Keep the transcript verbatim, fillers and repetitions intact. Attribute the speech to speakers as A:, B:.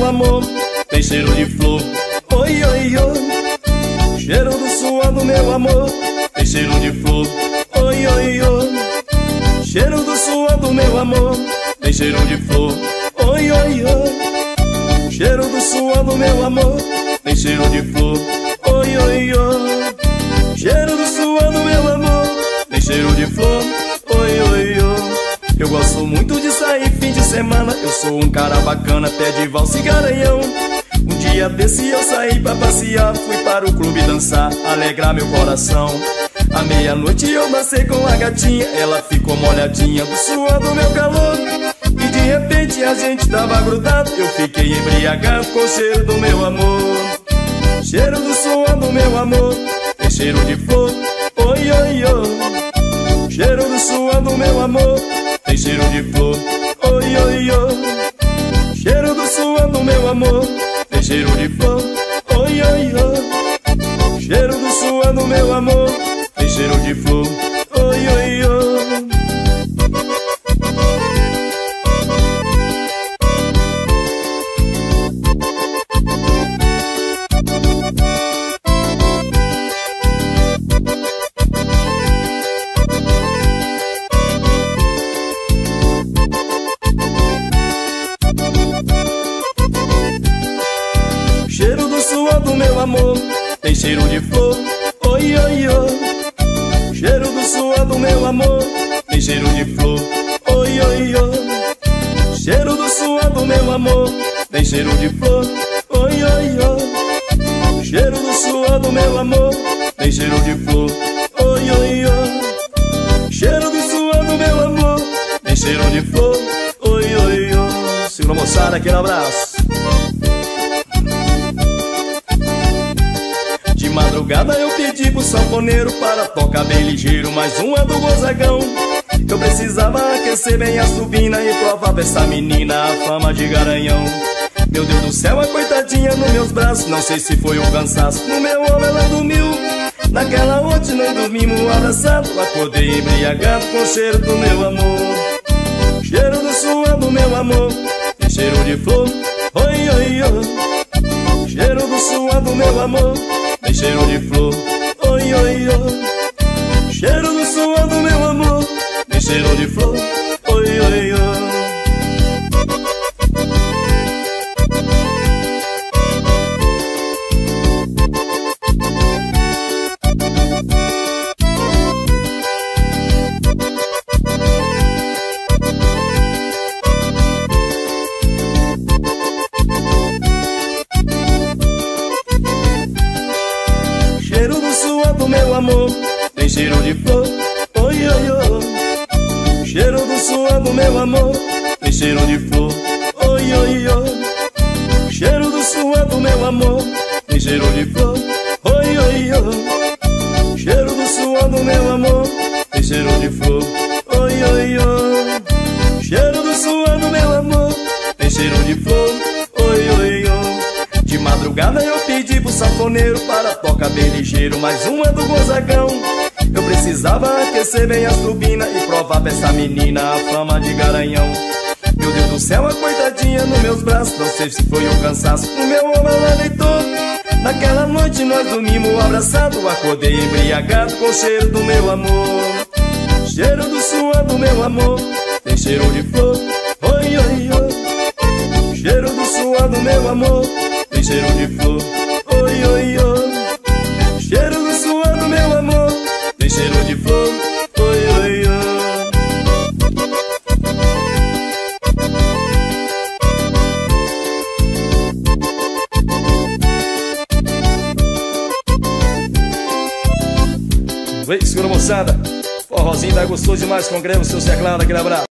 A: amor tem cheiro de flor. Oi, oi, oi. Cheiro do suor do meu amor tem cheiro de flor. Oi, oi, oi. Cheiro do suor do meu amor tem cheiro de flor. Oi, oi, oi. Cheiro do suor do meu amor tem cheiro de flor. Oi, oi, oi. Cheiro do suor do meu amor tem cheiro de flor. Oi, oi, oi. Eu gosto muito de sair fim de semana. Eu sou um cara bacana, pé de valsa e garanhão. Um dia desse eu saí pra passear, fui para o clube dançar, alegrar meu coração. À meia-noite eu dancei com a gatinha, ela ficou molhadinha do suor do meu calor. E de repente a gente tava grudado, eu fiquei embriagado com o cheiro do meu amor. Cheiro do suor do meu amor tem cheiro de flor. Oi, oi, oi. Cheiro do suor do meu amor tem cheiro de flor. Oi, oi, oi. Cheiro do suor do meu amor tem cheiro de flor. Oi, oi, oi. Cheiro do suor do meu amor tem cheiro de flor. Oi, oi, oi. Cheiro do suor do meu amor tem cheiro de flor. Oi, oi, oi. Cheiro do suor do meu amor tem cheiro de flor. Oi, oi, oi. Cheiro do suor do meu amor tem cheiro de flor. Oi, oi, oi. Cheiro do suor do meu amor tem cheiro de flor. Oi, oi, oi. Cheiro do suor do meu amor tem cheiro de flor. Oi, oi, oi. Segura, moçada, aquele abraço. De madrugada eu pedi pro sanfoneiro para tocar bem ligeiro mais uma do Gozagão. Eu precisava aquecer bem a turbina e provar pra essa menina a fama de Garanhão. Meu Deus do céu, a coitadinha nos meus braços, não sei se foi o cansaço, no meu ombro ela dormiu. Naquela noite nós dormimos abraçados, acordei embriagado com o cheiro do meu amor. Cheiro do suor do meu amor tem cheiro de flor. Oi, oi, oi. Cheiro do suor do meu amor tem cheiro de flor. Oi, oi, oi. Cheiro do suor do meu amor tem cheiro de flor. Oi, oi, oi. Cheiro do suor do meu amor tem cheiro de flor. Oi, oi, oi. Cheiro do suor do meu amor tem cheiro de flor. Oi, oi, oi. Cheiro do suor do meu amor tem cheiro de flor. Oi, oi, oi. Cheiro do suor do meu amor tem cheiro de flor. Oi, oi, oi. Cheiro do suor do meu amor tem cheiro de flor. Oi, oi, oi. De madrugada eu pedi pro sanfoneiro para tocar bem ligeiro mais uma do Gozagão. Eu precisava aquecer bem as turbinas e provar pra essa menina a fama de Garanhão. Meu Deus do céu, a coitadinha nos meus braços, não sei se foi o cansaço, no meu ombro ela deitou. Naquela noite nós dormimos abraçados, acordei embriagado com o cheiro do meu amor. Cheiro do suor do meu amor tem cheiro de flor. Oi, oi, oi. Cheiro do suor do meu amor tem cheiro de flor. Oi, oi, oi. Cheiro do suor do meu amor tem cheiro de flor. Oi, oi, oi. Vem, segura, moçada. Forrozinho tá gostoso demais com creme, seu Zé Claro, aquele abraço.